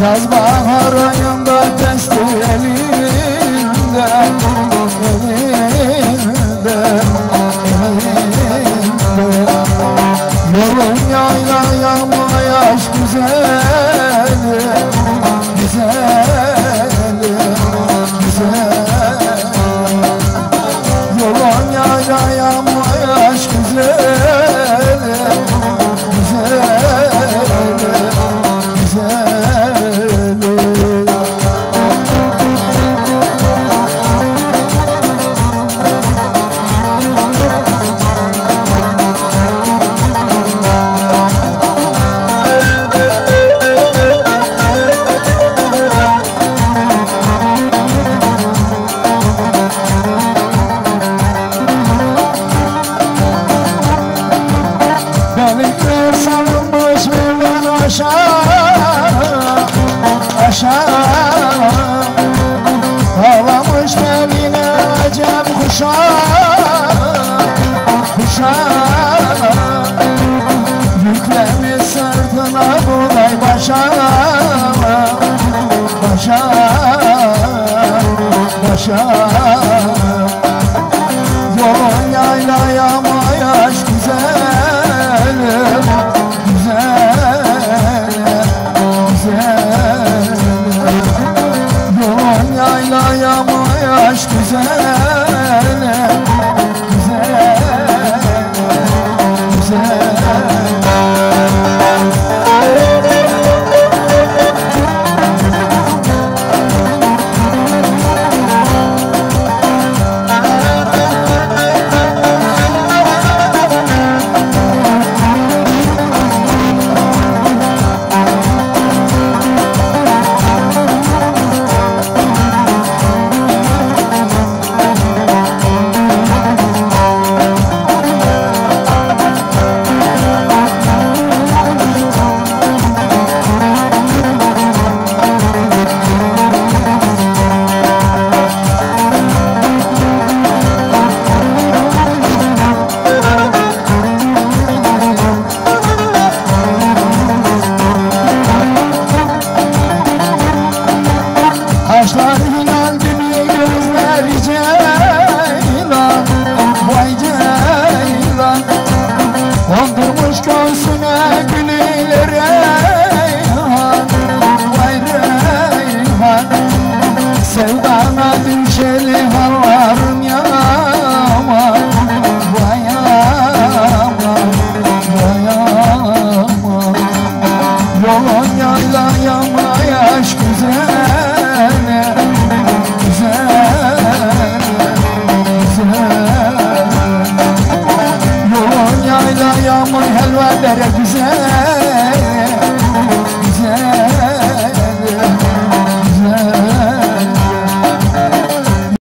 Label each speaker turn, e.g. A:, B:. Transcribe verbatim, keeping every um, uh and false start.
A: Yaz bahar ayında testi elinde, elinde, elinde. Yolun yayla yamayaş güzeli, güzeli, güzeli. Yolun yayla yamayaş güzeli, güzeli, güzeli. Benimler sarılmış birden aşağı, aşağı. Ağlamış beline acem kuşağı, kuşağı. Yüklemiş sırtına buğday başa, başa, başa. Yolun yayla yamayaş güzel, güzel, güzel. Yolun yayla yamayaş güzel, güzel, güzel. Kaşlar hilal gibi gözler ceylan, vay ceylan. Kondurmuş göğsüne gülüyle reyhan, vay reyhan. Sevdana düşeli hallarım yaman, vay yaman, vay yaman. Yolun yayla yamayaş güzel, güzel, güzel. Yolun yayla yağmur helva dere güzel.